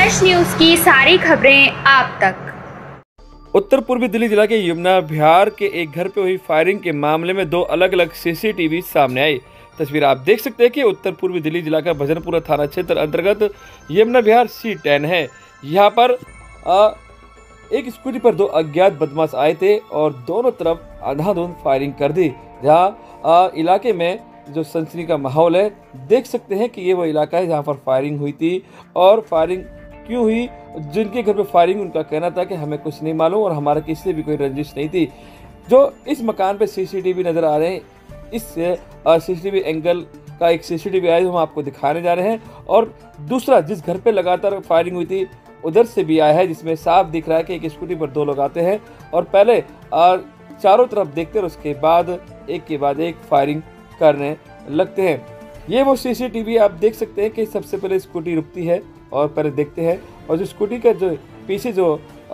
Flash news की सारी खबरें आप तक। उत्तर पूर्वी दिल्ली जिला के यमुना विहार के एक घर पे हुई फायरिंग के मामले में दो अलग अलग सीसीटीवी सामने आई। तस्वीर आप देख सकते हैं कि उत्तर पूर्वी दिल्ली जिला का भजनपुरा थाना क्षेत्र अंतर्गत यमुना विहार C10 है। यहाँ पर एक स्कूटी पर दो अज्ञात बदमाश आए थे और दोनों तरफ अंधाधुंध फायरिंग कर दी। जहाँ इलाके में जो सनसनी का माहौल है, देख सकते हैं कि ये वो इलाका है जहाँ पर फायरिंग हुई थी। और फायरिंग क्यों हुई, जिनके घर पे फायरिंग, उनका कहना था कि हमें कुछ नहीं मालूम और हमारा किसी से भी कोई रंजिश नहीं थी। जो इस मकान पे सीसीटीवी नज़र आ रहे हैं, इस सीसीटीवी एंगल का एक सीसीटीवी आया जो हम आपको दिखाने जा रहे हैं। और दूसरा जिस घर पे लगातार फायरिंग हुई थी उधर से भी आया है, जिसमें साफ दिख रहा है कि एक स्कूटी पर दो लोग आते हैं और पहले चारों तरफ देखते हैं, उसके बाद एक के बाद एक फायरिंग करने लगते हैं। ये वो सीसीटीवी आप देख सकते हैं कि सबसे पहले स्कूटी रुकती है और पहले देखते हैं, और जो स्कूटी का जो पीछे जो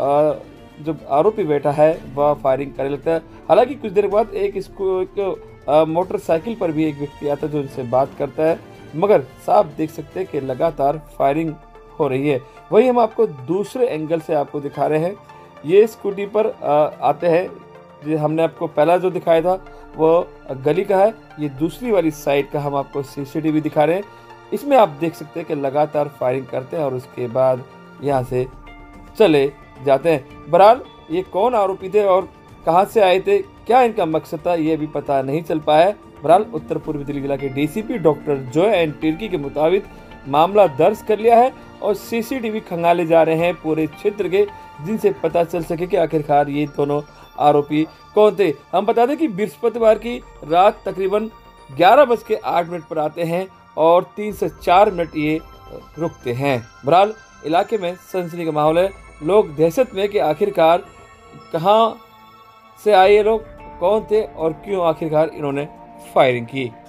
आरोपी बैठा है वह फायरिंग करने लगता है। हालांकि कुछ देर बाद एक मोटरसाइकिल पर भी एक व्यक्ति आता है जो उनसे बात करता है, मगर साफ देख सकते हैं कि लगातार फायरिंग हो रही है। वही हम आपको दूसरे एंगल से आपको दिखा रहे हैं। ये स्कूटी पर आते हैं, जो हमने आपको पहला जो दिखाया था वो गली का है, ये दूसरी वाली साइड का हम आपको सीसीटीवी दिखा रहे हैं। इसमें आप देख सकते हैं कि लगातार फायरिंग करते हैं और उसके बाद यहाँ से चले जाते हैं। बहरहाल ये कौन आरोपी थे और कहाँ से आए थे, क्या इनका मकसद था, ये भी पता नहीं चल पाया है। बहरहाल उत्तर पूर्वी दिल्ली जिला के DCP doctor Joy N Tirkey के मुताबिक मामला दर्ज कर लिया है और सीसीटीवी खंगाले जा रहे हैं पूरे क्षेत्र के, जिनसे पता चल सके कि आखिरकार ये दोनों आरोपी कौन थे। हम बता दें कि बृहस्पतिवार की रात तकरीबन 11:08 पर आते हैं और 3 से 4 मिनट ये रुकते हैं। बहरहाल इलाके में सनसनी का माहौल है, लोग दहशत में कि आखिरकार कहां से आए ये लोग, कौन थे और क्यों आखिरकार इन्होंने फायरिंग की।